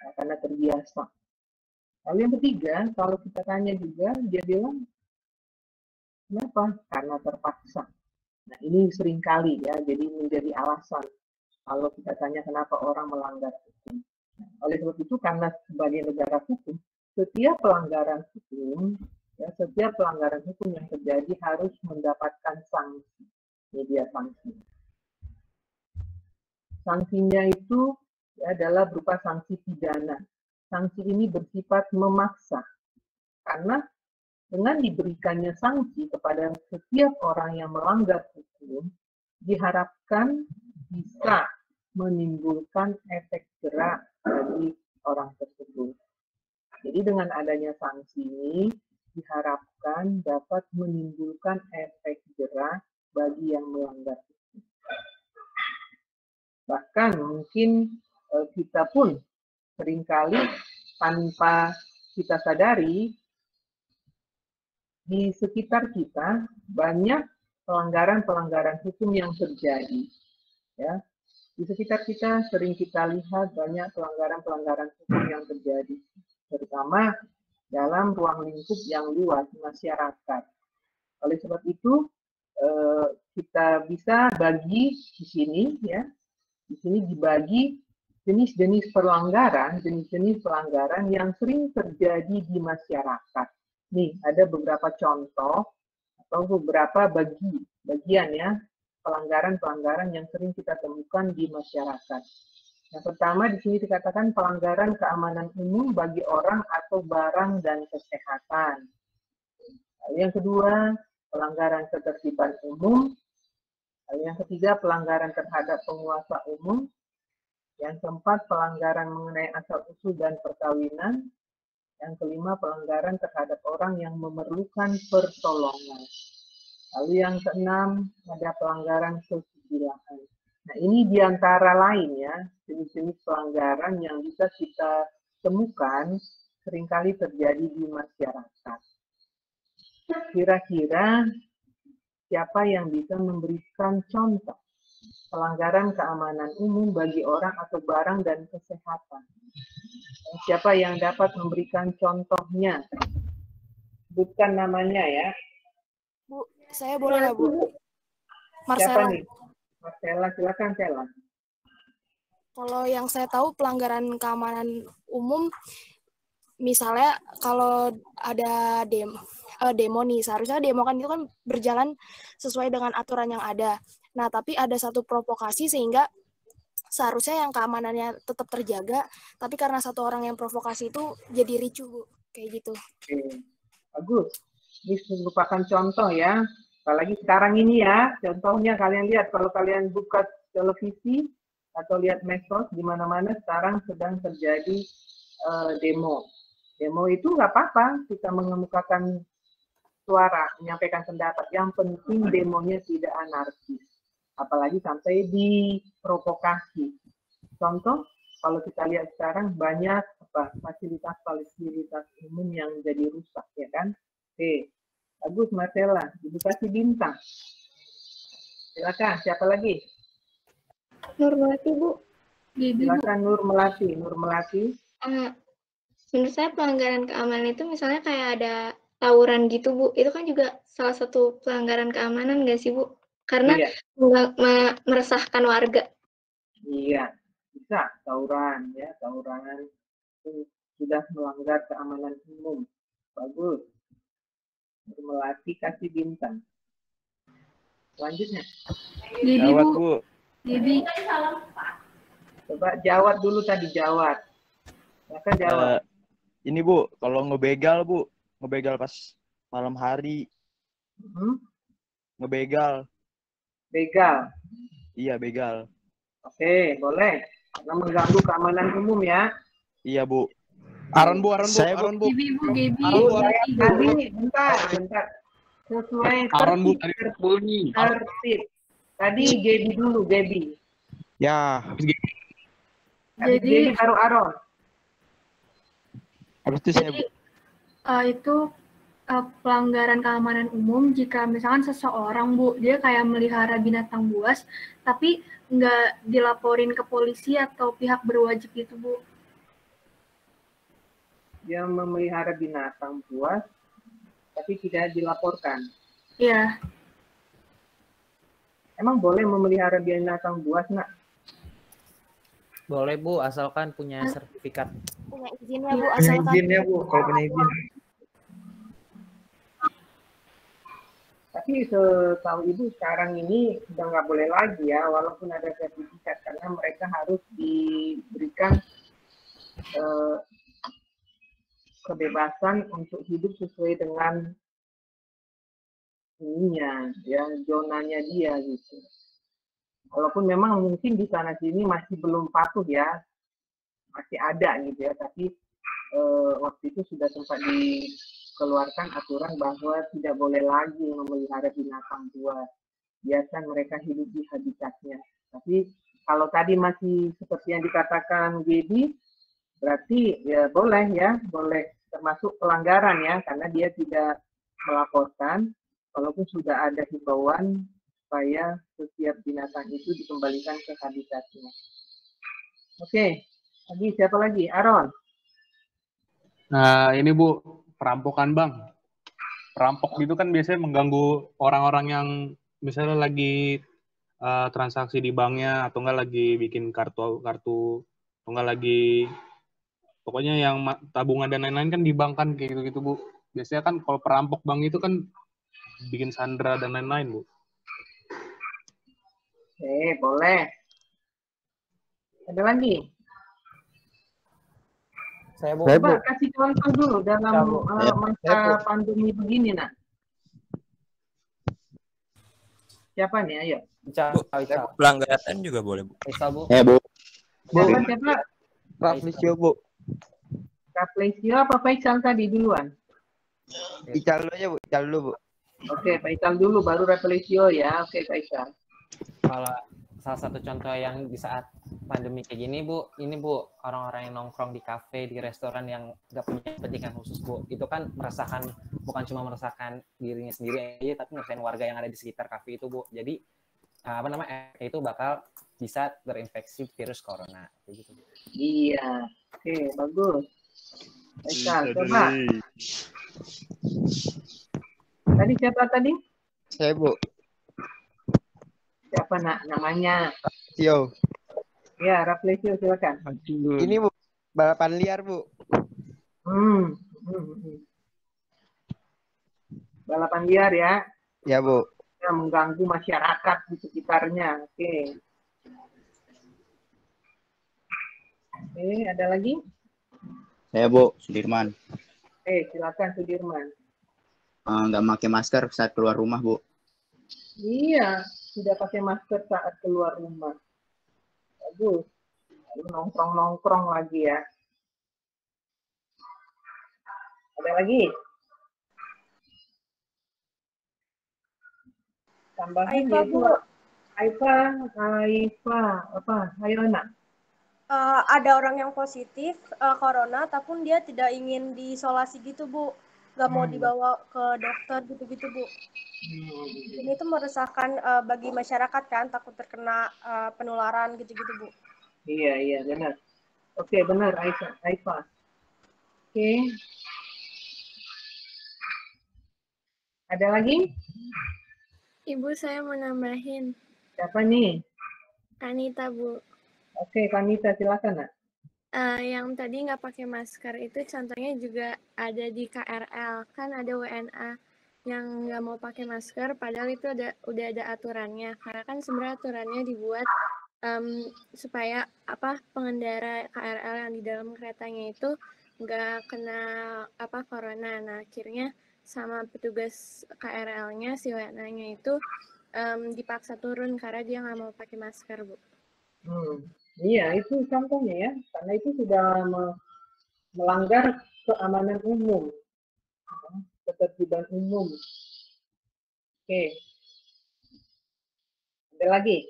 karena terbiasa. Lalu yang ketiga, kalau kita tanya juga, dia bilang, kenapa? Karena terpaksa. Nah, ini seringkali ya, jadi menjadi alasan kalau kita tanya kenapa orang melanggar hukum. Nah, oleh sebab itu, karena sebagai negara hukum, setiap pelanggaran hukum, ya, setiap pelanggaran hukum yang terjadi harus mendapatkan sanksi, media sanksi. Sanksinya itu adalah berupa sanksi pidana. Sanksi ini bersifat memaksa, karena dengan diberikannya sanksi kepada setiap orang yang melanggar hukum, diharapkan bisa menimbulkan efek jerak bagi orang tersebut. Jadi dengan adanya sanksi ini, diharapkan dapat menimbulkan efek jerak bagi yang melanggar hukum. Bahkan mungkin kita pun seringkali tanpa kita sadari, di sekitar kita banyak pelanggaran-pelanggaran hukum yang terjadi. Ya, di sekitar kita sering kita lihat banyak pelanggaran-pelanggaran hukum yang terjadi, terutama dalam ruang lingkup yang luas masyarakat. Oleh sebab itu, kita bisa bagi di sini, ya, di sini dibagi jenis-jenis pelanggaran yang sering terjadi di masyarakat. Nih, ada beberapa contoh atau beberapa bagian ya, pelanggaran-pelanggaran yang sering kita temukan di masyarakat. Yang pertama di sini dikatakan pelanggaran keamanan umum bagi orang atau barang dan kesehatan. Lalu yang kedua, pelanggaran ketertiban umum. Lalu yang ketiga, pelanggaran terhadap penguasa umum. Yang keempat, pelanggaran mengenai asal-usul dan perkawinan. Yang kelima, pelanggaran terhadap orang yang memerlukan pertolongan. Lalu yang keenam, ada pelanggaran kesusilaan. Nah, ini diantara lain ya, jenis-jenis pelanggaran yang bisa kita temukan seringkali terjadi di masyarakat. Kira-kira siapa yang bisa memberikan contoh pelanggaran keamanan umum bagi orang atau barang dan kesehatan? Siapa yang dapat memberikan contohnya? Bukan namanya ya. Bu, saya boleh nggak, Bu? Marcella. Siapa nih? Marcella, silakan Marcella. Kalau yang saya tahu pelanggaran keamanan umum, misalnya kalau ada demo nih, seharusnya demo kan itu kan berjalan sesuai dengan aturan yang ada. Nah, tapi ada satu provokasi sehingga seharusnya yang keamanannya tetap terjaga, tapi karena satu orang yang provokasi itu jadi ricuh, Bu. Kayak gitu. Oke, bagus. Ini merupakan contoh ya. Apalagi sekarang ini ya, contohnya kalian lihat kalau kalian buka televisi atau lihat medsos di mana-mana sekarang sedang terjadi demo. Demo itu nggak apa-apa, kita mengemukakan suara, menyampaikan pendapat. Yang penting demonya tidak anarkis. Apalagi sampai diprovokasi. Contoh, kalau kita lihat sekarang banyak fasilitas-fasilitas umum yang jadi rusak, ya kan? Oke, bagus Marcella, Ibu kasih bintang. Silakan, siapa lagi? Nur Melati, Bu. Silakan Nur Melati. Menurut saya pelanggaran keamanan itu misalnya kayak ada tawuran gitu, Bu. Itu kan juga salah satu pelanggaran keamanan nggak sih, Bu? Karena meresahkan warga. Iya, bisa tawuran ya, tawuran itu sudah melanggar keamanan umum. Bagus. Melati kasih bintang. Selanjutnya. Jawab, Bu. Jadi Coba jawab dulu tadi, jawab. Silakan jawab. Ini Bu, kalau ngebegal Bu, ngebegal pas malam hari. Ngebegal. Begal. Iya, begal. Oke, boleh. Karena mengganggu keamanan umum ya. Iya, Bu. Aron Bu. Gaby. Tadi, bentar. Sesuai tertib. Tadi Gaby dulu, Gaby. Ya. Jadi Gaby baru Aron. Habis itu saya, Bu. Itu pelanggaran keamanan umum jika misalkan seseorang, Bu, dia kayak melihara binatang buas, tapi nggak dilaporin ke polisi atau pihak berwajib gitu, Bu. dia memelihara binatang buas, tapi tidak dilaporkan. Iya. Emang boleh memelihara binatang buas, nak? Boleh Bu, asalkan punya sertifikat. Punya izinnya Bu, Punya asalkan izin ya Bu, kalau punya izin. Tapi setahu Ibu sekarang ini sudah nggak boleh lagi ya, walaupun ada sertifikat, karena mereka harus diberikan kebebasan untuk hidup sesuai dengan ininya, ya, zonanya dia gitu. Walaupun memang mungkin di sana sini masih belum patuh ya, masih ada gitu ya, tapi waktu itu sudah sempat dikeluarkan aturan bahwa tidak boleh lagi memelihara binatang buas. Biasa mereka hidup di habitatnya. Tapi kalau tadi masih seperti yang dikatakan Gaby, berarti ya boleh termasuk pelanggaran ya, karena dia tidak melaporkan, walaupun sudah ada himbauan supaya setiap binatang itu dikembalikan ke habitatnya. Oke, lagi siapa lagi? Aaron. Nah, ini Bu, perampokan Bang. Perampok gitu kan biasanya mengganggu orang-orang yang misalnya lagi transaksi di banknya, atau enggak lagi bikin kartu, atau enggak lagi, pokoknya yang tabungan dan lain-lain kan di bank kan kayak gitu-gitu Bu. Biasanya kan kalau perampok bank itu kan bikin sandra dan lain-lain Bu. Boleh. Ada lagi? Saya Bu. Coba kasih contoh dulu dalam masa pandemi begini, nak. Siapa nih? Ayo. Ical. Pelanggaran juga boleh, Bu. Ical Bu. Bu. Siapa? Raflisio Bu. Raflisio apa Faisal tadi duluan? Ical dulu aja Bu, Ical dulu Bu. Oke, Faisal dulu, baru Raflisio ya. Oke, Faisal. Kalau salah satu contoh yang di saat pandemi kayak gini Bu, ini Bu, orang-orang yang nongkrong di kafe, di restoran yang nggak punya kepentingan khusus Bu, itu kan merasakan, bukan cuma merasakan dirinya sendiri aja, tapi ngerasain warga yang ada di sekitar kafe itu Bu. Jadi itu bakal bisa terinfeksi virus corona kayak gitu Bu. Iya, oke, bagus. Faisal, coba. Tadi siapa tadi? Saya Bu. Siapa nak namanya? Tio. Ya, Raflisio silakan. Ini Bu, balapan liar Bu. Balapan liar ya. Ya Bu. Yang mengganggu masyarakat di sekitarnya. Oke. Ada lagi? Saya Bu, Sudirman. Silakan Sudirman. Nggak pakai masker saat keluar rumah Bu. Iya, tidak pakai masker saat keluar rumah. Bagus. Lalu nongkrong-nongkrong lagi ya. Ada lagi? Tambahin ya Bu. Aifa, apa? Ayo nak. Ada orang yang positif corona, tapi dia tidak ingin diisolasi gitu Bu. Gak mau dibawa ke dokter gitu-gitu Bu. Ini tuh meresahkan bagi masyarakat kan, takut terkena penularan gitu-gitu Bu. Iya benar. Oke, benar Aifa. Oke. Ada lagi? Ibu, saya mau nambahin. Siapa nih? Kanita Bu. Oke, Kanita silakan nak. Yang tadi nggak pakai masker itu contohnya juga ada di KRL, kan ada WNA yang nggak mau pakai masker, padahal itu udah ada aturannya. Karena kan sebenarnya aturannya dibuat supaya pengendara KRL yang di dalam keretanya itu nggak kena corona. Nah akhirnya sama petugas KRL-nya si WNA-nya itu dipaksa turun karena dia nggak mau pakai masker Bu. Iya, itu contohnya ya, karena itu sudah melanggar keamanan umum, ketertiban umum. Oke. Ada lagi?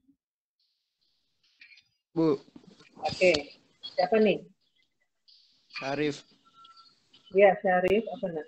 Bu. Oke. Siapa nih? Syarif. Iya, Syarif. Apa nak?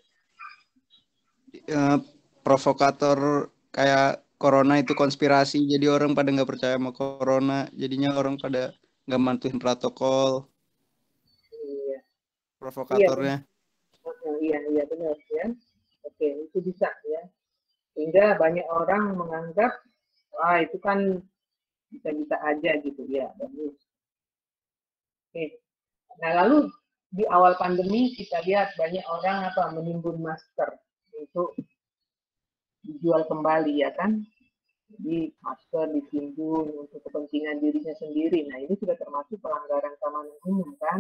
Provokator kayak corona itu konspirasi, jadi orang pada nggak percaya sama corona, jadinya orang pada nggak mantuin protokol. Iya. provokatornya. Iya benar ya. Oke, itu bisa ya. Sehingga banyak orang menganggap wah itu kan bisa-bisa aja gitu ya, bagus. Oke. Nah, lalu di awal pandemi kita lihat banyak orang menimbun masker untuk dijual kembali ya kan. Jadi masker ditimbun untuk kepentingan dirinya sendiri. Nah, ini sudah termasuk pelanggaran keamanan umum kan.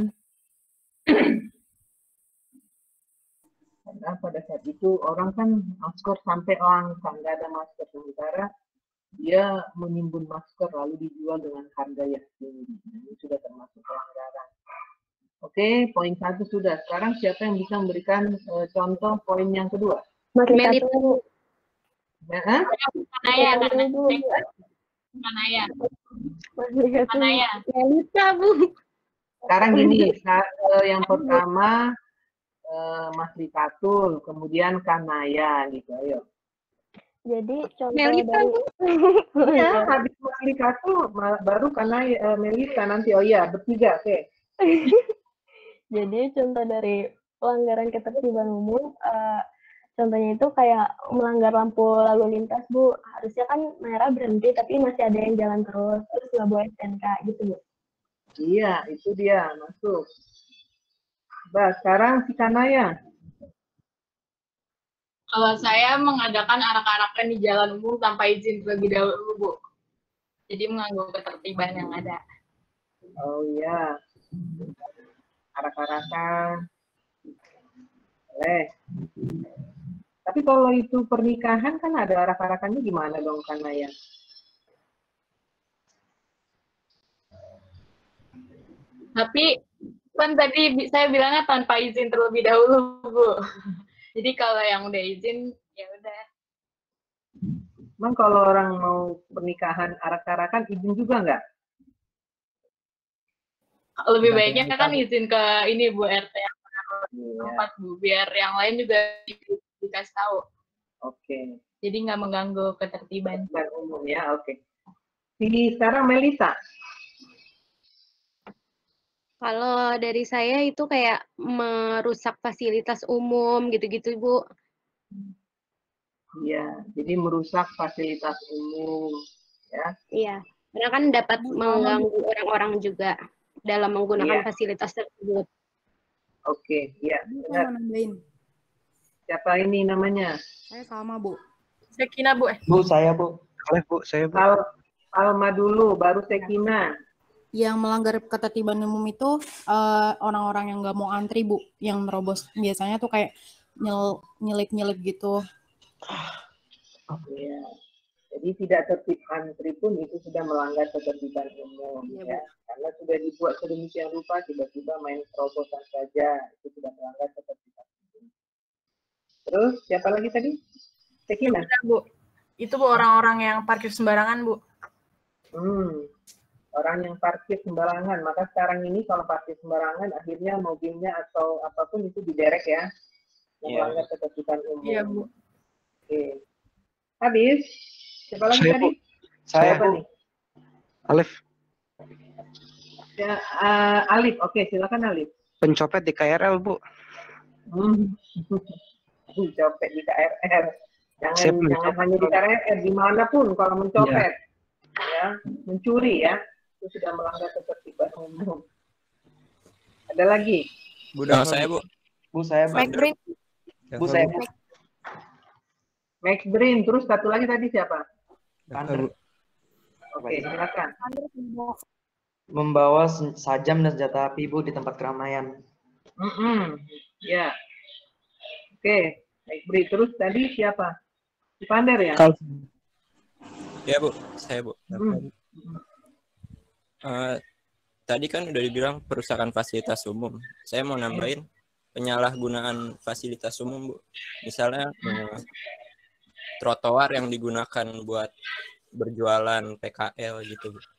Karena pada saat itu orang kan masker sampai langka, nggak ada masker. Sementara dia menimbun masker lalu dijual dengan harga yang tinggi. Nah, ini sudah termasuk pelanggaran. Oke, poin 1 sudah. Sekarang siapa yang bisa memberikan contoh poin yang kedua? Melita. Kanaya. Melita, Bu. Sekarang gini, yang pertama Mas Rikatul, kemudian Kanaya gitu, ayo. Jadi contoh Melita, dari Bu. Ya, habis Mas Rikatul baru Kanaya, Melita nanti. Oh iya, bertiga, oke. Jadi contoh dari pelanggaran ketertiban umum, contohnya itu kayak melanggar lampu lalu lintas, Bu. Harusnya kan merah berhenti, tapi masih ada yang jalan terus nggak bawa STNK gitu, Bu. Iya, itu dia, masuk. Bah, sekarang si Kanaya. Kalau saya mengadakan arak-arakan di jalan umum tanpa izin terlebih dahulu, Bu. Jadi mengganggu ketertiban yang ada. Oh iya. Arak-arakan. Boleh. Tapi kalau itu pernikahan kan ada arak-arakannya gimana dong Kanaya? Tapi kan tadi saya bilangnya tanpa izin terlebih dahulu, Bu. Jadi kalau yang udah izin, ya udah. Emang kalau orang mau pernikahan arak-arakan izin juga nggak? Lebih baiknya kan izin ke ini Bu RT yang tempat Bu, biar yang lain juga dikasih tahu. Oke. Jadi nggak mengganggu ketertiban. Umum ya, oke. Sekarang Melita. Kalau dari saya itu kayak merusak fasilitas umum gitu-gitu, Bu. Iya, jadi merusak fasilitas umum, ya. Iya, karena kan dapat mengganggu orang-orang juga dalam menggunakan fasilitas tersebut. Oke, iya. Saya mau nambahin. Siapa ini namanya? Saya sama, Bu. Sekina, Bu. Bu, saya, Bu. Boleh, Bu, saya, Bu. Alma dulu, baru Sekina. Yang melanggar ketertiban umum itu orang-orang yang nggak mau antri, Bu. Yang nerobos. Biasanya tuh kayak nyelip-nyelip gitu. Ya. Jadi tidak tertib antri pun itu sudah melanggar ketertiban umum. Ya. Karena sudah dibuat sedemikian rupa, tiba-tiba main terobosan saja. Itu sudah melanggar ketertiban umum. Terus, siapa lagi tadi? Sekina? Bu. Itu Bu, orang-orang yang parkir sembarangan, Bu. Orang yang parkir sembarangan. Maka sekarang ini kalau parkir sembarangan, akhirnya mobilnya atau apapun itu diderek ya. Melanggar ketertiban umum. Iya, Bu. Oke. Habis. Siapa lagi saya, tadi? Bu. Saya, Siapa Bu. nih? Alif. Ya, Alif. Oke, silakan Alif. Pencopet di KRL, Bu. Mencopet di KRL. Jangan hanya di KRL, dimanapun kalau mencopet. Ya, mencuri ya. Itu sudah melanggar ketertiban umum. Ada lagi? Bu, saya, Bu. Bu, saya, Bu. Bu, saya, Bu. Max Brin, terus satu lagi tadi siapa? Kander. Oke, silakan. Membawa sajam dan senjata api, Bu, di tempat keramaian. Ya. Oke, Max Brin. Terus tadi siapa? Pander ya? Ya, Bu. Saya, Bu. Tadi kan udah dibilang perusakan fasilitas umum. Saya mau nambahin penyalahgunaan fasilitas umum, Bu. Misalnya trotoar yang digunakan buat berjualan PKL gitu, Bu.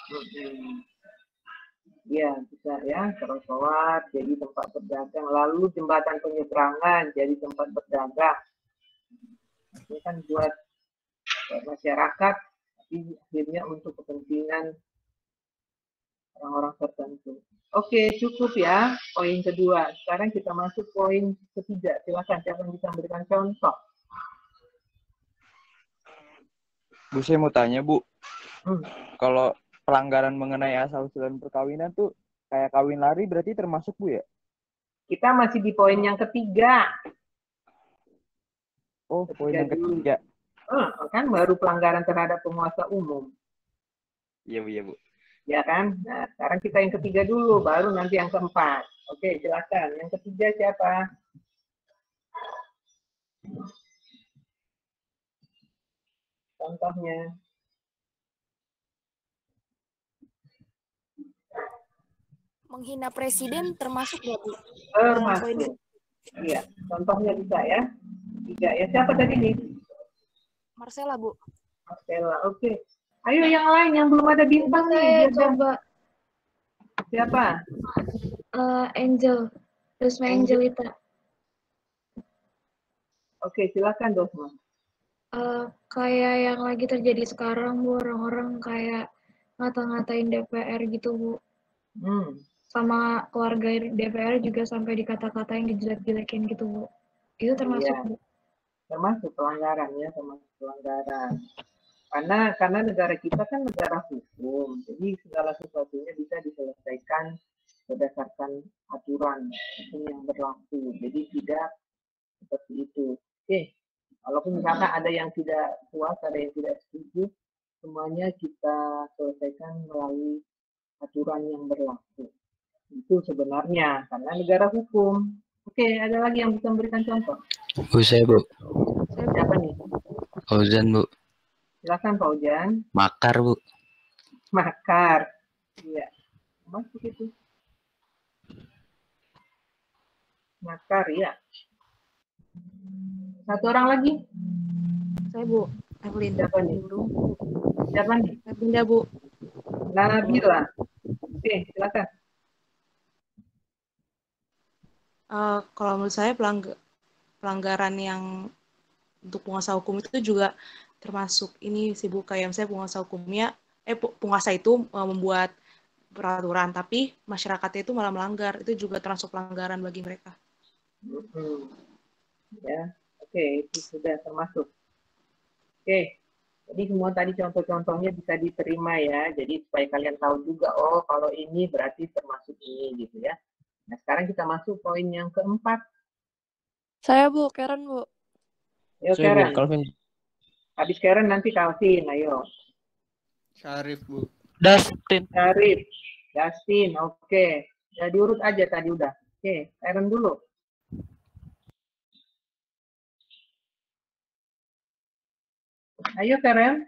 Ya, bisa ya, trotoar jadi tempat berdagang, lalu jembatan penyeberangan jadi tempat berdagang. Ini kan buat masyarakat, tapi akhirnya untuk kepentingan orang-orang tertentu. Oke, cukup ya poin kedua. Sekarang kita masuk poin ketiga. Silakan siapa yang bisa memberikan contoh. Bu, saya mau tanya, Bu. Hmm. Kalau pelanggaran mengenai asal-usulan perkawinan tuh kayak kawin lari berarti termasuk, Bu, ya? Kita masih di poin yang ketiga. Oh, poin yang ketiga. Kan baru pelanggaran terhadap penguasa umum. Iya, Bu, iya, Bu. Ya kan? Nah, sekarang kita yang ketiga dulu, baru nanti yang keempat. Oke, silakan. Yang ketiga siapa? Contohnya. Menghina presiden termasuk nggak, Bu? Termasuk. Iya, contohnya bisa ya. Tiga ya. Siapa tadi nih? Marcella, Bu. Marcella, oke. Ayo yang lain yang belum ada bintang nih. Coba. Siapa? Angel. Risma Angelita. Oke, silakan Dosma. Kayak yang lagi terjadi sekarang, Bu, orang-orang kayak ngata-ngatain DPR gitu, Bu. Sama keluarga DPR juga sampai dikata-katain, dijelek-jelekin gitu, Bu. Itu termasuk, Iya. Bu. Termasuk pelanggaran ya, termasuk pelanggaran. Karena negara kita kan negara hukum, jadi segala sesuatunya bisa diselesaikan berdasarkan aturan hukum yang berlaku. Jadi tidak seperti itu. Oke, walaupun misalkan ada yang tidak puas, ada yang tidak setuju, semuanya kita selesaikan melalui aturan yang berlaku. Itu sebenarnya karena negara hukum. Oke, ada lagi yang bisa memberikan contoh? Bu, saya, Bu. Siapa nih? Fauzan, Bu. Silakan Pak Ujan. Makar, Bu. Makar. Iya. Masuk itu. Makar ya. Satu orang lagi. Saya, Bu. Evelyn. Siapa nih? Siapa nih? Nabila, Bu. Nabila. Oke, silakan. Kalau menurut saya pelanggaran yang untuk penguasa hukum itu juga termasuk ini sih, Bu, kayak misalnya penguasa itu membuat peraturan, tapi masyarakatnya itu malah melanggar, itu juga termasuk pelanggaran bagi mereka. Ya, oke, itu sudah termasuk. Oke, jadi semua tadi contoh-contohnya bisa diterima ya, jadi supaya kalian tahu juga, oh kalau ini berarti termasuk ini gitu ya. Nah sekarang kita masuk poin yang keempat. Saya, Bu, Karen, Bu. Ayo Karen. Habis Karen nanti Calvin, ayo. Syarif, Bu. Dustin. Syarif. Dustin, oke. Ya diurut aja tadi udah. Oke, Karen dulu. Ayo Karen.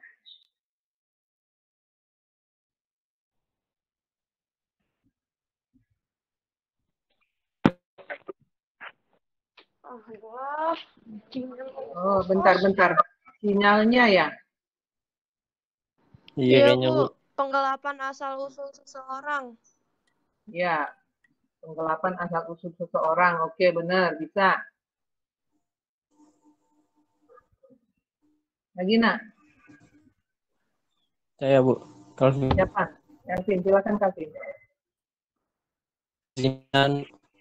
Oh, bentar. Sinyalnya ya? Iya, Bu. Penggelapan asal-usul seseorang. Ya, penggelapan asal-usul seseorang. Oke, benar. Bisa. Lagi, nak? Saya, Bu. Calvin. Siapa? Calvin, silakan Calvin. Zinan.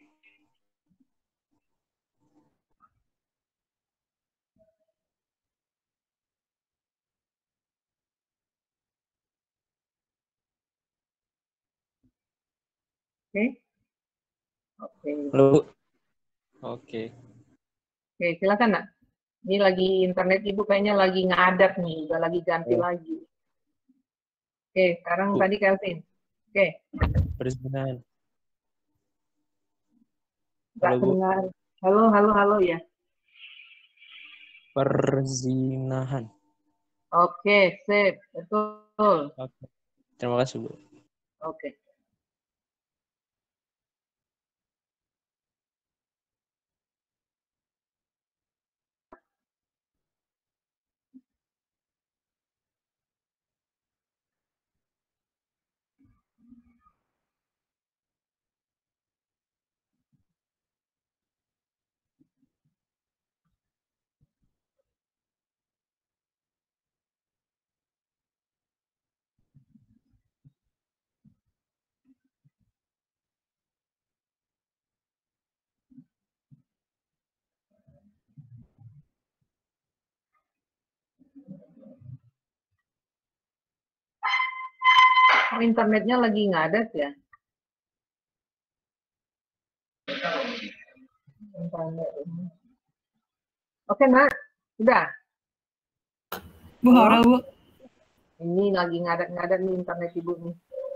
Oke. Halo. Oke. Oke, silakan nak. Ini lagi internet ibu kayaknya lagi ngadat nih, udah lagi ganti lagi. Oke, sekarang tadi Kelvin. Oke. Perzinahan. Nggak dengar. Halo ya. Perzinahan. Oke, sip, betul. Oke. Terima kasih, Bu. Oke. Internetnya lagi ngadat ya? Oke, Nak. Udah? Bu, halo, Bu. Ini lagi ngadat-ngadat nih internet Ibu nih.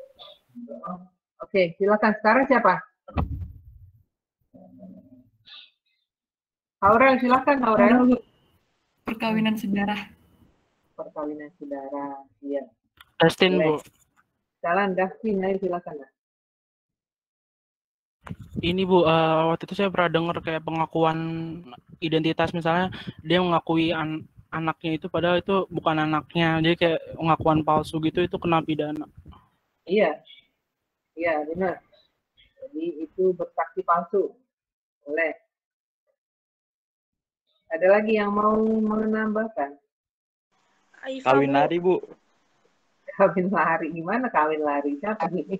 Oke, silakan. Sekarang siapa? Aurel, silakan Aurel. Halo, Bu. Perkawinan saudara. Perkawinan saudara, iya. Dustin, Bu. Jalan, Dustin, ayo silakan. Ini Bu, waktu itu saya pernah dengar kayak pengakuan identitas, misalnya dia mengakui anaknya itu padahal itu bukan anaknya, jadi kayak pengakuan palsu gitu, itu kena pidana. Iya, iya benar. Jadi itu bersaksi palsu. Boleh. Ada lagi yang mau menambahkan? Kawin lari, Bu. Kawin lari, gimana kawin lari? Siapa ini?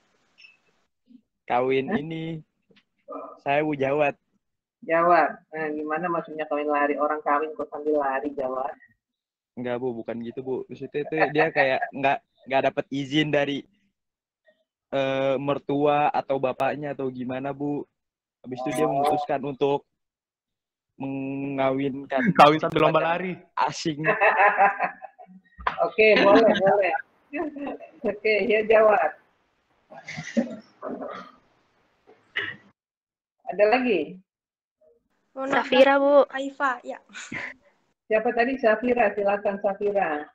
Kawin ini. Saya Bu Jawad. Jawad. Nah, gimana maksudnya kawin lari? Orang kawin kok sambil lari, Jawad? Enggak, Bu, bukan gitu, Bu. Maksudnya itu dia kayak nggak dapat izin dari mertua atau bapaknya atau gimana, Bu. Habis itu dia memutuskan untuk mengawinkan. Kawin sambil lomba lari. Asing. Oke, boleh, boleh. Oke, ya Jawad. Ada lagi? Safira, Bu. Aifa, ya. Siapa tadi? Safira, silakan Safira.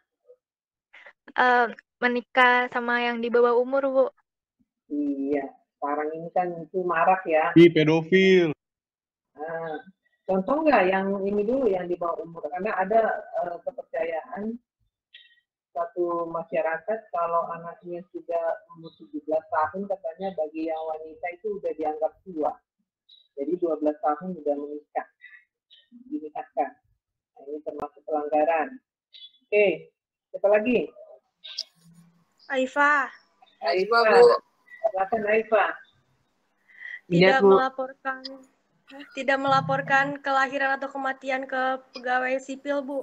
Menikah sama yang di bawah umur, Bu. Iya, sekarang ini kan itu marak ya. Ih, pedofil. Contoh nggak yang ini dulu yang di bawah umur? Karena ada kepercayaan satu masyarakat kalau anaknya sudah umur 17 tahun katanya bagi yang wanita itu udah dianggap tua. Jadi 12 tahun sudah dinikahkan. Nah, ini termasuk pelanggaran. Oke, siapa lagi? Aifa. Aifa, Bu. Silakan Aifa. Tidak melaporkan kelahiran atau kematian ke pegawai sipil, Bu.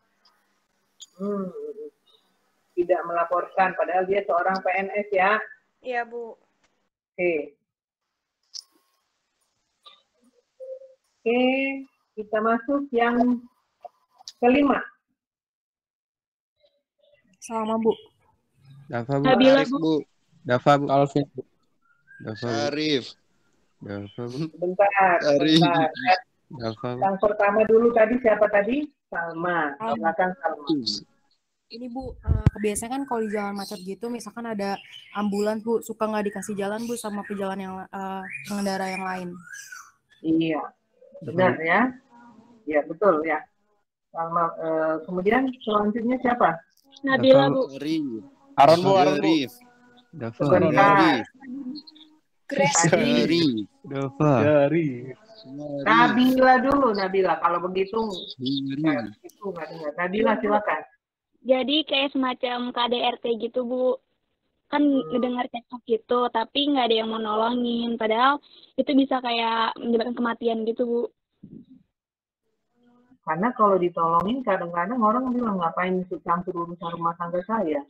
Tidak melaporkan, padahal dia seorang PNS ya? Iya, Bu. Oke. Oke, kita masuk yang kelima. Sama, Bu. Dafa, Bu. Nabila, Arif, Bu. Bu. Dafa, Bu. Alvin. Dafa, Bu. Arif. Dafa, Bu. Bentar, bentar. Dafa, Bu. Yang pertama dulu tadi siapa tadi? Salma. Silakan Salma. Ini Bu, kebiasaan kan kalau di jalan macet gitu, misalkan ada ambulans Bu, suka nggak dikasih jalan Bu sama pejalan yang pengendara yang lain. Iya, benar ya. Iya betul ya. Salma. Kemudian selanjutnya siapa? Nabila, Bu. Aron, Bu. Aron, Bu. Dafa. Sebentar. Dari. Dafa. Dari. Nabila dulu, Nabila. Kalau begitu, itu nggak dengar. Nabila silakan. Jadi kayak semacam KDRT gitu, Bu. Kan ngedengar cekcok gitu, tapi nggak ada yang mau nolongin. Padahal itu bisa kayak menyebabkan kematian gitu, Bu. Karena kalau ditolongin, kadang-kadang orang bilang, ngapain ikut campur urusan rumah tangga saya?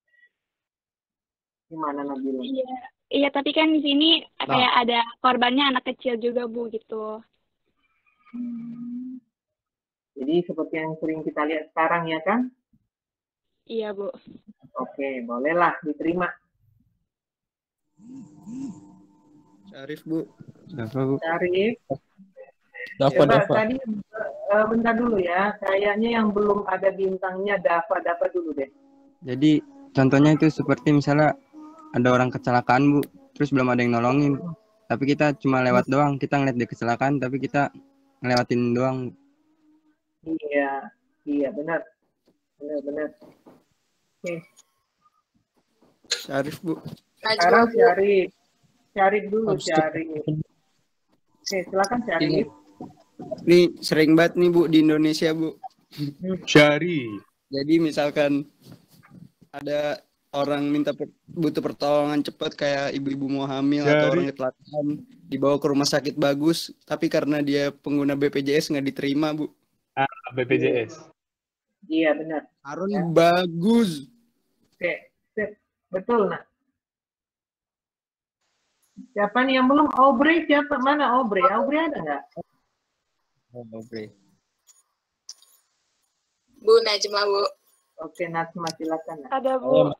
Gimana Nabila? Iya, tapi kan di sini kayak ada korbannya anak kecil juga, Bu, gitu. Jadi seperti yang sering kita lihat sekarang ya kan? Iya, Bu. Oke, bolehlah diterima. Syarif, Bu. Dafa, Bu. Syarif. Dafa, Dafa. Tadi bentar dulu ya. Kayaknya yang belum ada bintangnya Dafa dulu deh. Jadi contohnya itu seperti misalnya ada orang kecelakaan, Bu, terus belum ada yang nolongin. Tapi kita cuma lewat doang, kita ngeliat dia kecelakaan, tapi kita ngelewatin doang. Iya, iya benar. Benar. Oke. Syarif, Bu. Sekarang Syarif dulu, Syarif. Oke, silakan Syarif. Ini sering banget nih, Bu, di Indonesia, Bu. Syarif. Jadi misalkan ada orang butuh pertolongan cepat kayak ibu-ibu mau hamil atau orang kecelakaan, dibawa ke rumah sakit bagus, tapi karena dia pengguna BPJS nggak diterima, Bu. BPJS. Iya benar. Aron bagus. Oke. Betul, nak. Siapa nih yang belum? Aubrey, siapa? Mana Aubrey? Aubrey ada nggak? Aubrey. Bu Najma, Bu. Oke, Najma, silakan. Nak. Ada, Bu.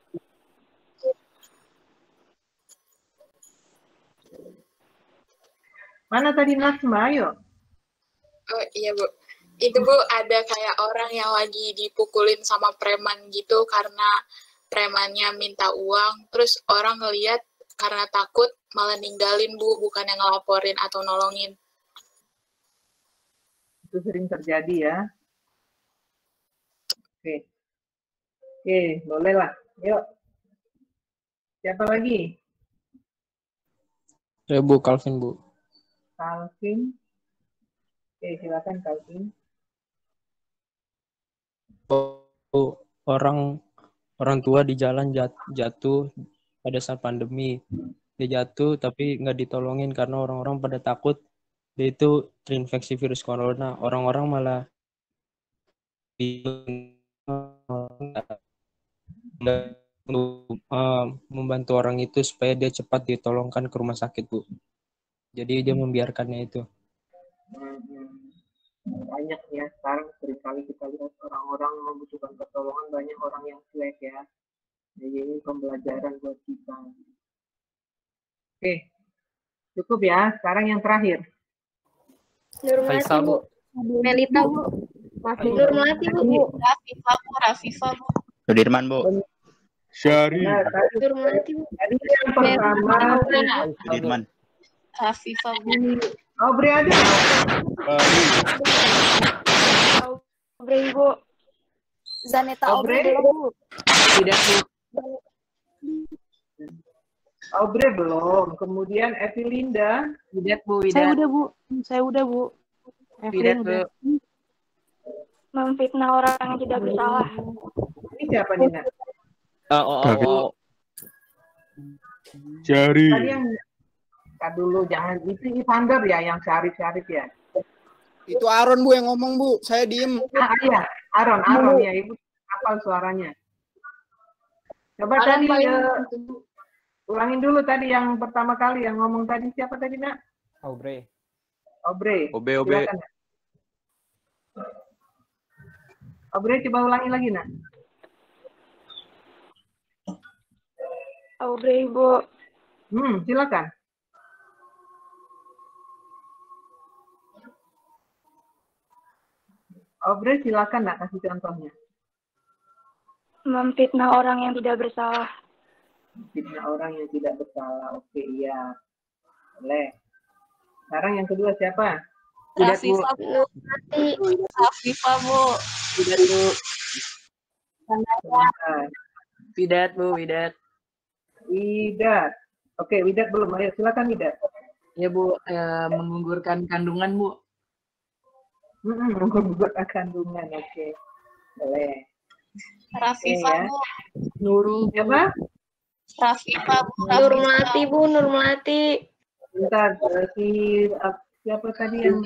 Mana tadi Najma? Ayo. Oh iya, Bu. Itu, Bu, ada kayak orang yang lagi dipukulin sama preman gitu karena premannya minta uang. Terus orang ngeliat karena takut malah ninggalin, Bu, bukan yang ngelaporin atau nolongin. Itu sering terjadi ya. Oke. Oke, bolehlah. Yuk. Siapa lagi? Ya, Bu, Calvin, Bu. Calvin. Oke, silakan Calvin. Orang tua di jalan jatuh pada saat pandemi. Dia jatuh tapi nggak ditolongin karena orang-orang pada takut dia itu terinfeksi virus corona. Orang-orang malah membantu orang itu supaya dia cepat ditolongkan ke rumah sakit, Bu. Jadi dia membiarkannya itu. Banyak ya, sekarang seringkali kita lihat orang-orang membutuhkan pertolongan, banyak orang yang cuek ya. Jadi ini pembelajaran buat kita. Oke, cukup ya. Sekarang yang terakhir. Nurmati, Bu. Melita, Bu. Nurmati, Bu. Rafifah, Bu. Sudirman, Bu. Syari. Nurmati, Bu. Tadi yang pertama Sudirman. Rafifah, Bu. Aubrey ada. Aubrey, Bu. Zaneta Aubrey belum, Bu. Tidak, Bu. Aubrey belum. Kemudian Evelinda. Widat, Bu. Saya udah, Bu. Saya udah, Bu. Widat, Bu. Memfitnah orang yang tidak bersalah. Ini siapa nih, Nak? Syari. Tadi yang dulu jangan itu Ivander ya, yang Syarif ya. Itu Aaron, Bu, yang ngomong, Bu. Saya diem. Iya, Aaron ya, Ibu hafal suaranya. Coba tadi ulangin dulu tadi yang pertama kali yang ngomong tadi siapa tadi, Nak? Aubrey. Obe. Silakan, Nak. Aubrey, coba ulangi lagi, Nak. Aubrey, Bu. Silakan. Aubrey, silakan, Nak, kasih contohnya. Memfitnah orang yang tidak bersalah. Fitnah orang yang tidak bersalah. Oke, iya. Boleh. Sekarang yang kedua siapa? Rafifah, Bu. Rafifah, Bu. Widat, Bu. Widat, Bu. Widat. Widat. Oke, Widat belum. Ayo, silakan Widat. Ya, Bu. Menggugurkan kandungan, Bu. Menggugurkan kandungan. Oke. Boleh. Rafifah, Bu. Nurul. Siapa? Rafifah, Bu. Nurmati, Bu. Nurmati. Bentar, siapa tadi yang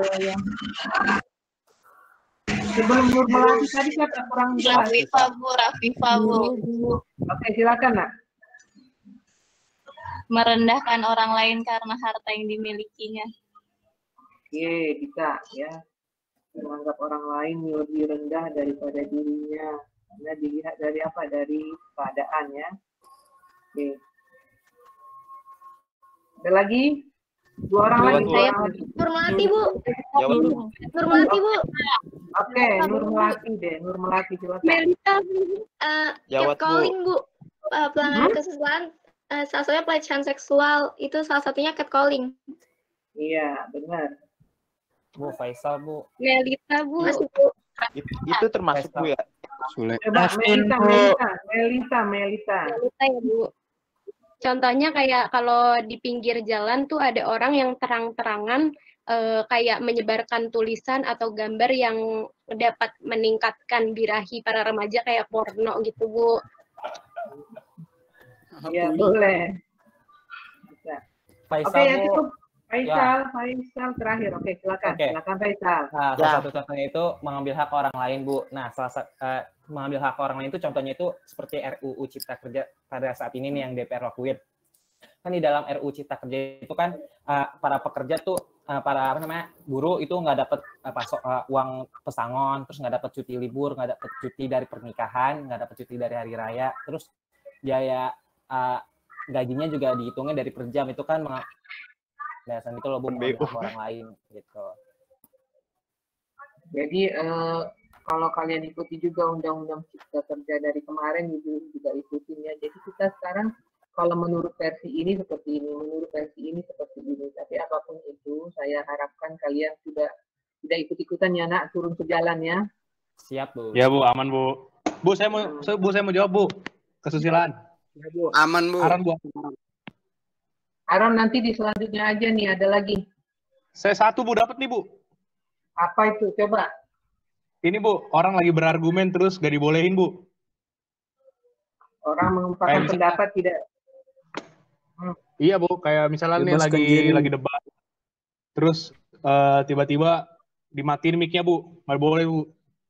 sebelum Nurmati tadi siapa kurang jelas? Rafifah, Bu. Oke, silakan, Nak. Merendahkan orang lain karena harta yang dimilikinya. Oke, bisa ya. Menganggap orang lain lebih rendah daripada dirinya. Karena dilihat dari apa? Dari keadaan ya. Oke. Ada lagi? Dua orang lagi. Nurmati, Bu. Nurmati, Bu. Oke, Nurmati deh. Nurmati, silakan. Melita, Jawab, catcalling, Bu. Pelanggaran kesusilaan, salah satunya pelecehan seksual. Itu salah satunya catcalling. Iya, benar. Bu Faisal, Bu. Melita, Bu. Itu termasuk, Bu, ya? Coba Melita. Melita ya, Bu. Contohnya kayak kalau di pinggir jalan tuh ada orang yang terang-terangan kayak menyebarkan tulisan atau gambar yang dapat meningkatkan birahi para remaja kayak porno gitu, Bu. Ya, boleh. Bisa. Faisal, Oke, ya Bu. cukup. Faisal terakhir. Oke, silakan. Oke. Silakan Faisal. Nah, salah satu contohnya itu mengambil hak orang lain, Bu. Nah, mengambil hak orang lain itu contohnya itu seperti RUU Cipta Kerja pada saat ini nih yang DPR lakuin. Kan di dalam RUU Cipta Kerja itu kan para pekerja tuh para buruh itu nggak dapat uang pesangon, terus nggak dapat cuti libur, nggak dapat cuti dari pernikahan, nggak dapat cuti dari hari raya, terus biaya gajinya juga dihitungnya dari per jam. Itu kan dasar itu loh mengambil hak orang lain gitu. Jadi kalau kalian ikuti juga Undang-Undang Cipta Kerja dari kemarin juga ikutin ya. Jadi kita sekarang kalau menurut versi ini seperti ini, menurut versi ini seperti ini. Tapi apapun itu, saya harapkan kalian sudah ikut-ikutan ya nak, turun ke jalan ya. Siap Bu. Ya Bu, aman Bu. Bu saya mau jawab Bu. Kesusilaan. Ya, Bu. Aman Bu. Aron nanti di selanjutnya aja nih, ada lagi. Saya satu Bu dapat nih Bu. Apa itu? Coba. Ini Bu, orang lagi berargumen terus gak dibolehin Bu. Orang mengungkapkan pendapat tidak. Iya Bu, kayak misalnya nih lagi debat. Terus tiba-tiba dimatiin mic-nya Bu. Nggak boleh Bu.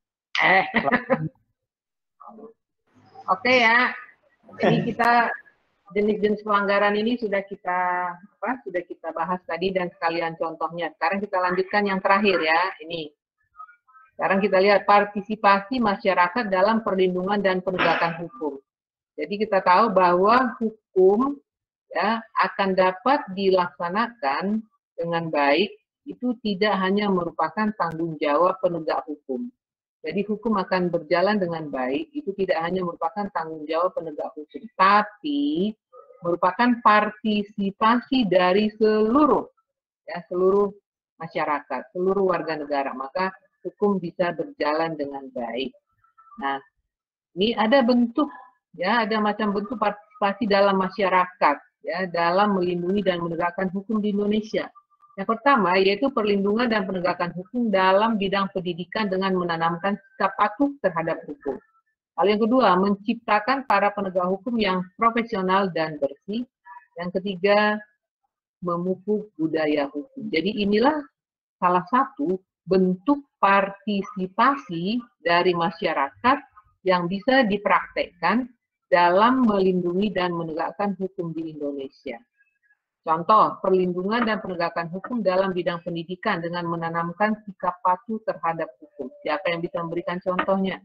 Oke ya. Ini kita jenis-jenis pelanggaran ini sudah kita bahas tadi dan sekalian contohnya. Sekarang kita lanjutkan yang terakhir ya. Ini. Sekarang kita lihat partisipasi masyarakat dalam perlindungan dan penegakan hukum. Jadi kita tahu bahwa hukum ya akan dapat dilaksanakan dengan baik itu tidak hanya merupakan tanggung jawab penegak hukum. Jadi hukum akan berjalan dengan baik itu tidak hanya merupakan tanggung jawab penegak hukum, tapi merupakan partisipasi dari seluruh masyarakat, seluruh warga negara. Maka hukum bisa berjalan dengan baik. Nah, ini ada bentuk ya, ada macam bentuk partisipasi dalam masyarakat ya, dalam melindungi dan menegakkan hukum di Indonesia. Yang pertama yaitu perlindungan dan penegakan hukum dalam bidang pendidikan dengan menanamkan sikap patuh terhadap hukum. Hal yang kedua, menciptakan para penegak hukum yang profesional dan bersih. Yang ketiga, memupuk budaya hukum. Jadi inilah salah satu bentuk partisipasi dari masyarakat yang bisa dipraktekkan dalam melindungi dan menegakkan hukum di Indonesia. Contoh, perlindungan dan penegakan hukum dalam bidang pendidikan dengan menanamkan sikap patuh terhadap hukum. Siapa yang bisa memberikan contohnya?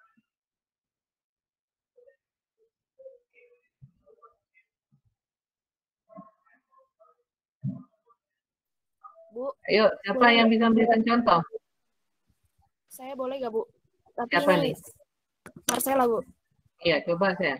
Bu. Ayo, siapa yang bisa memberikan contoh? Saya boleh nggak, Bu? Tapi Siapa ini nih? Marcella, Bu. Iya, coba saya.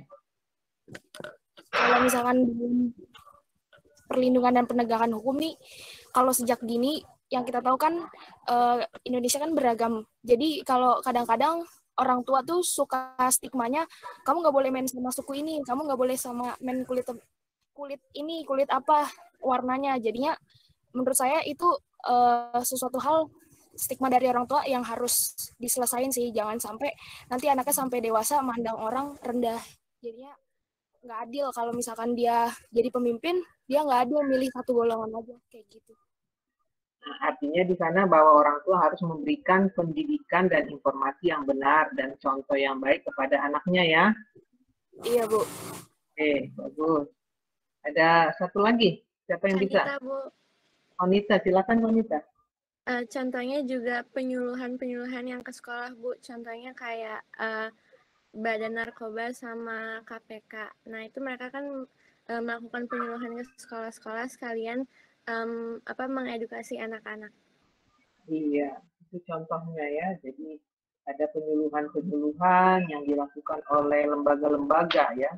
Kalau misalkan perlindungan dan penegakan hukum nih, kalau sejak dini yang kita tahu kan Indonesia kan beragam. Jadi kalau kadang-kadang orang tua tuh suka stigmanya, kamu nggak boleh main sama suku ini, kamu nggak boleh sama main kulit ini, kulit apa warnanya. Jadinya menurut saya itu sesuatu hal stigma dari orang tua yang harus diselesain sih. Jangan sampai nanti anaknya sampai dewasa mandang orang rendah. Jadinya nggak adil kalau misalkan dia jadi pemimpin, dia nggak adil milih satu golongan aja kayak gitu. Nah, artinya di sana bahwa orang tua harus memberikan pendidikan dan informasi yang benar dan contoh yang baik kepada anaknya ya. Iya, Bu. Oke, bagus. Ada satu lagi. Siapa yang bisa? Kita, Bu. Onita, silakan Onita. Contohnya juga penyuluhan yang ke sekolah, Bu. Contohnya kayak Badan Narkoba sama KPK. Nah, itu mereka kan melakukan penyuluhan ke sekolah-sekolah sekalian mengedukasi anak-anak. Iya, itu contohnya ya. Jadi ada penyuluhan-penyuluhan yang dilakukan oleh lembaga-lembaga ya.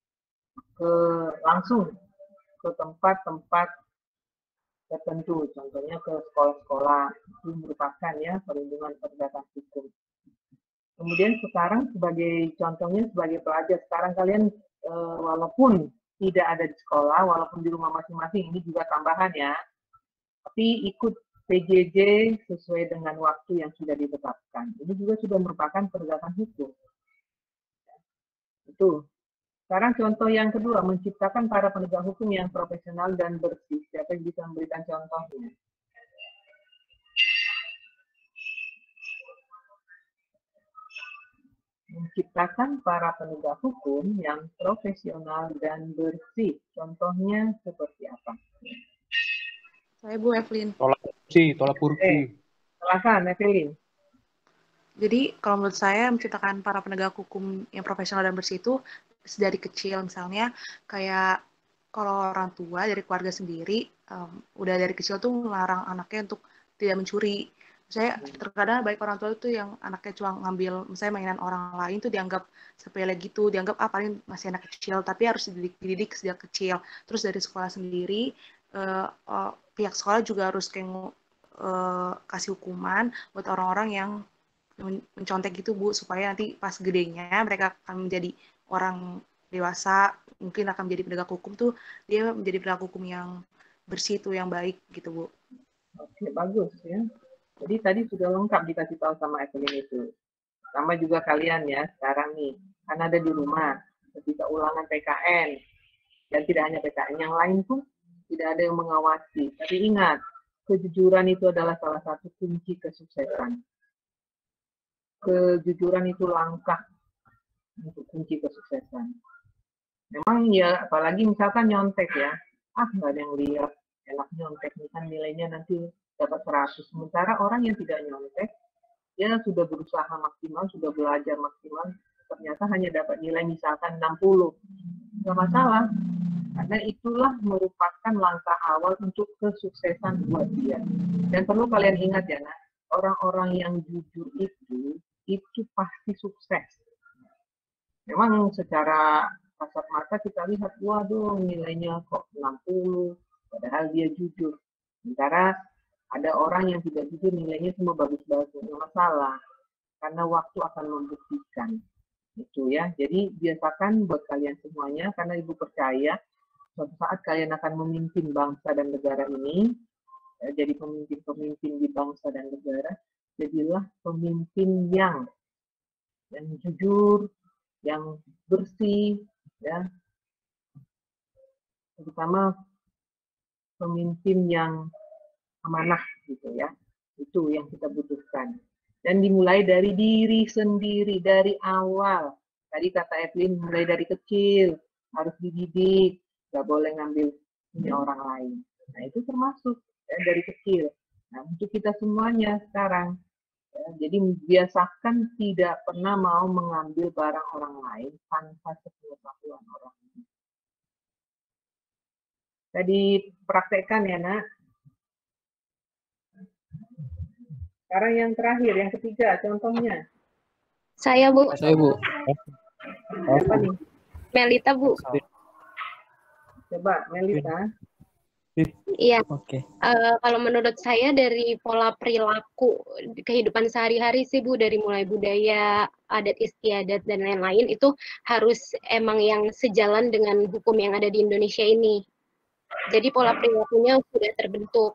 Langsung ke tempat-tempat tertentu, contohnya ke sekolah-sekolah. Itu merupakan ya perlindungan penegakan hukum. Kemudian sekarang sebagai contohnya sebagai pelajar, sekarang kalian walaupun tidak ada di sekolah, walaupun di rumah masing-masing, ini juga tambahan ya, tapi ikut PJJ sesuai dengan waktu yang sudah ditetapkan. Ini juga sudah merupakan penegakan hukum. Itu. Sekarang contoh yang kedua, menciptakan para penegak hukum yang profesional dan bersih. Siapa yang bisa memberikan contohnya? Menciptakan para penegak hukum yang profesional dan bersih. Contohnya seperti apa? Saya Bu Evelyn. Tolak kursi. Silakan, Evelyn. Jadi kalau menurut saya menciptakan para penegak hukum yang profesional dan bersih itu dari kecil, misalnya kayak kalau orang tua dari keluarga sendiri udah dari kecil tuh melarang anaknya untuk tidak mencuri. Saya terkadang baik orang tua itu yang anaknya cuma ngambil misalnya mainan orang lain tuh dianggap sepele gitu, dianggap paling masih anak kecil, tapi harus dididik sejak kecil. Terus dari sekolah sendiri pihak sekolah juga harus kayak kasih hukuman buat orang-orang yang mencontek gitu Bu, supaya nanti pas gedenya mereka akan menjadi orang dewasa, mungkin akan menjadi penegak hukum tuh, dia menjadi penegak hukum yang bersih tuh, yang baik gitu Bu. Oke, bagus ya. Jadi tadi sudah lengkap dikasih tahu sama Evelyn itu. Sama juga kalian ya sekarang nih, kan ada di rumah ketika ulangan PKN, dan tidak hanya PKN, yang lain pun tidak ada yang mengawasi. Tapi ingat, kejujuran itu adalah salah satu kunci kesuksesan. Kejujuran itu langkah untuk kunci kesuksesan. Memang ya, apalagi misalkan nyontek ya, nggak ada yang lihat, enak nyontek, nih kan nilainya nanti dapat 100. Sementara orang yang tidak nyontek, dia sudah berusaha maksimal, sudah belajar maksimal, ternyata hanya dapat nilai misalkan 60. Nggak masalah, karena itulah merupakan langkah awal untuk kesuksesan buat dia. Dan perlu kalian ingat ya, nah, orang-orang yang jujur itu pasti sukses. Memang secara kasat mata kita lihat, waduh nilainya kok 60, padahal dia jujur. Sementara ada orang yang tidak jujur, nilainya semua bagus-bagus, nggak masalah. Karena waktu akan membuktikan. Itu ya, jadi biasakan buat kalian semuanya, karena Ibu percaya, suatu saat kalian akan memimpin bangsa dan negara ini, jadi pemimpin-pemimpin di bangsa dan negara, jadilah pemimpin yang jujur, yang bersih, ya, terutama pemimpin yang amanah gitu ya, itu yang kita butuhkan. Dan dimulai dari diri sendiri, dari awal. Tadi kata Evelyn, mulai dari kecil, harus dididik, nggak boleh ngambil punya orang lain. Nah itu termasuk ya, dari kecil. Nah untuk kita semuanya sekarang, ya, jadi biasakan tidak pernah mau mengambil barang orang lain tanpa sepengetahuan orang lain. Tadi praktekkan ya nak. Sekarang yang terakhir, yang ketiga, contohnya. Saya Bu. Saya Bu. Siapa nih? Melita Bu. Coba Melita. Iya. Oke. Kalau menurut saya dari pola perilaku kehidupan sehari-hari sih Bu, dari mulai budaya, adat istiadat dan lain-lain itu harus emang yang sejalan dengan hukum yang ada di Indonesia ini. Jadi pola perilakunya sudah terbentuk.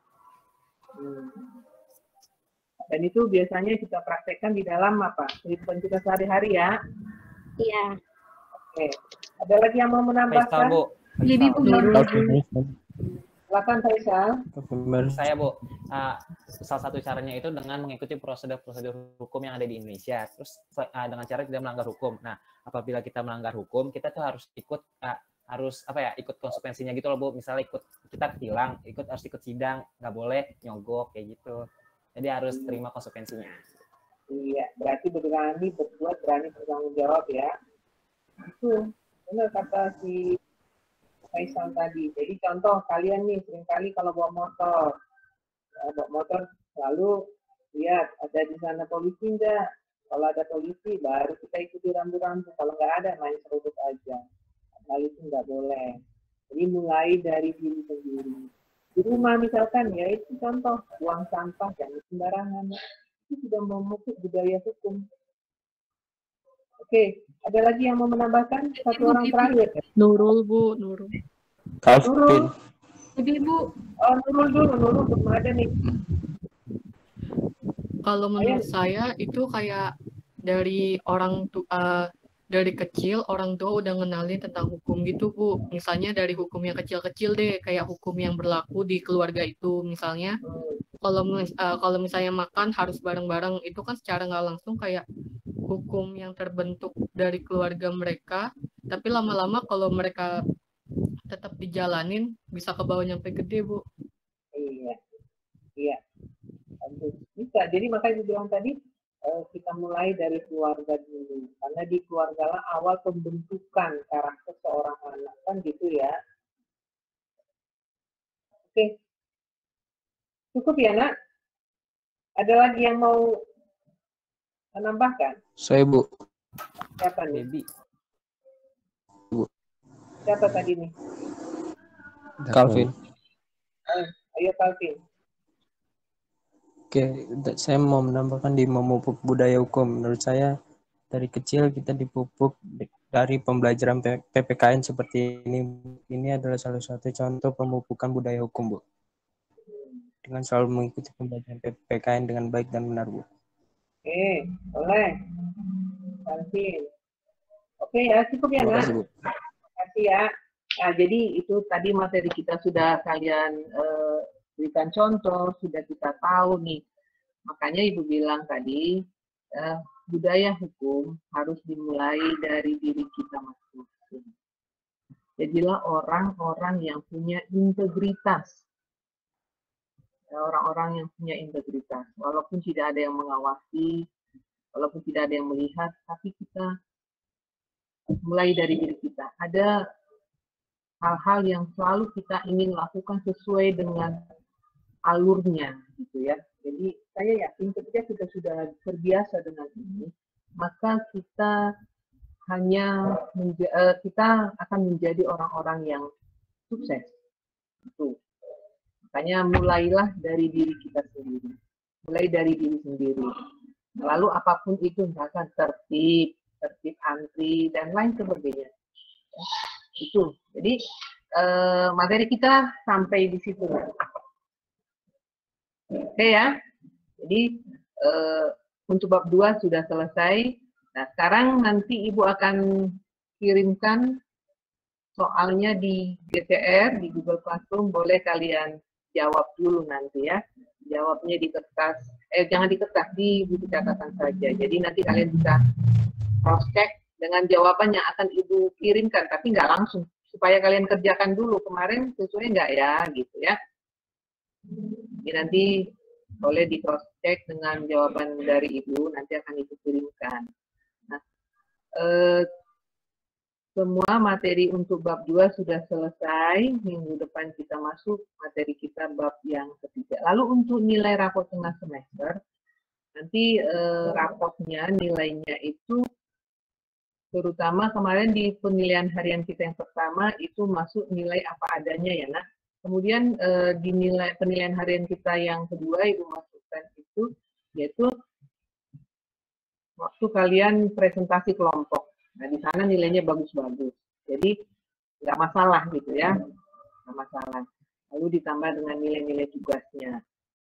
Dan itu biasanya kita praktekkan di dalam apa? Kehidupan kita sehari-hari ya. Iya. Oke. Ada lagi yang mau menambahkan? Bu. Jadi Bu. Silakan Faisal. Saya Bu, salah satu caranya itu dengan mengikuti prosedur-prosedur hukum yang ada di Indonesia. Terus dengan cara tidak melanggar hukum. Nah, apabila kita melanggar hukum, kita tuh harus ikut ikut konsekuensinya gitu loh Bu. Misalnya kita ketilang, harus ikut sidang, nggak boleh nyogok kayak gitu. Jadi harus terima konsekuensinya. Iya, berarti berani berbuat, berani bertanggung jawab ya. Itu benar kata si Faisal tadi. Jadi contoh kalian nih seringkali kalau bawa motor, lalu lihat ada di sana polisi enggak. Kalau ada polisi baru kita ikuti rambu-rambu. Kalau nggak ada main seruduk aja. Hal itu nggak boleh. Jadi mulai dari diri sendiri. Di rumah misalkan ya itu contoh buang sampah jangan sembarangan. Itu sudah memupuk budaya hukum. Oke, ada lagi yang mau menambahkan? Satu orang terakhir. Nurul Bu, Nurul. Calvin. Ibu. Oh, Nurul belum ada nih. Kalau menurut saya itu kayak dari orang tua, dari kecil orang tua udah ngenalin tentang hukum gitu Bu. Misalnya dari hukum yang kecil-kecil deh, kayak hukum yang berlaku di keluarga itu. Misalnya kalau misalnya makan harus bareng-bareng, itu kan secara nggak langsung kayak hukum yang terbentuk dari keluarga mereka, tapi lama-lama kalau mereka tetap dijalanin bisa ke bawah nyampe gede, Bu. Iya, iya. Bagus. Bisa. Jadi makanya saya bilang tadi kita mulai dari keluarga dulu, karena di keluarga lah awal pembentukan karakter seorang anak, kan gitu ya. Oke, cukup ya nak. Ada lagi yang mau menambahkan? Saya, Bu. Siapa nih? Baby. Bu. Siapa tadi nih? Calvin. Ayo Calvin. Oke, saya mau menambahkan di memupuk budaya hukum. Menurut saya dari kecil kita dipupuk dari pembelajaran PPKN seperti ini. Ini adalah salah satu contoh pemupukan budaya hukum, Bu. Dengan selalu mengikuti pembelajaran PPKN dengan baik dan benar, Bu. Boleh. Calvin. Oke ya, cukup ya, Terima nak. kasih, Bu. Terima kasih ya. Nah, jadi itu tadi materi kita sudah kalian berikan contoh, sudah kita tahu nih. Makanya Ibu bilang tadi, budaya hukum harus dimulai dari diri kita masing-masing. Jadilah orang-orang yang punya integritas. Orang-orang yang punya integritas. Walaupun tidak ada yang mengawasi, walaupun tidak ada yang melihat, tapi kita mulai dari diri kita. Ada hal-hal yang selalu kita ingin lakukan sesuai dengan alurnya, gitu ya. Jadi saya yakin ketika kita sudah terbiasa dengan ini, maka kita kita akan menjadi orang-orang yang sukses. Itu. Makanya mulailah dari diri kita sendiri, mulai dari diri sendiri. Lalu apapun itu, misalkan tertib antri dan lain sebagainya. Itu. Jadi materi kita sampai di situ. Oke ya. Jadi untuk bab 2 sudah selesai. Nah, sekarang nanti Ibu akan kirimkan soalnya di GCR, di Google Classroom. Boleh kalian jawab dulu nanti ya. Jawabnya di kertas, jangan di kertas, di buku catatan saja. Jadi nanti kalian bisa cross-check dengan jawaban yang akan Ibu kirimkan, tapi nggak langsung. Supaya kalian kerjakan dulu, kemarin sesuai nggak ya, gitu ya. Jadi nanti boleh di cross-check dengan jawaban dari Ibu, nanti akan Ibu kirimkan. Nah, semua materi untuk bab 2 sudah selesai. Minggu depan kita masuk materi kita bab yang ketiga. Lalu untuk nilai rapor tengah semester, nanti raportnya nilainya itu terutama kemarin di penilaian harian kita yang pertama itu masuk nilai apa adanya ya nak. Kemudian di penilaian harian kita yang kedua Ibu masukkan itu yaitu waktu kalian presentasi kelompok. Nah, di sana nilainya bagus-bagus. Jadi, nggak masalah gitu ya. Nggak masalah. Lalu ditambah dengan nilai-nilai tugasnya.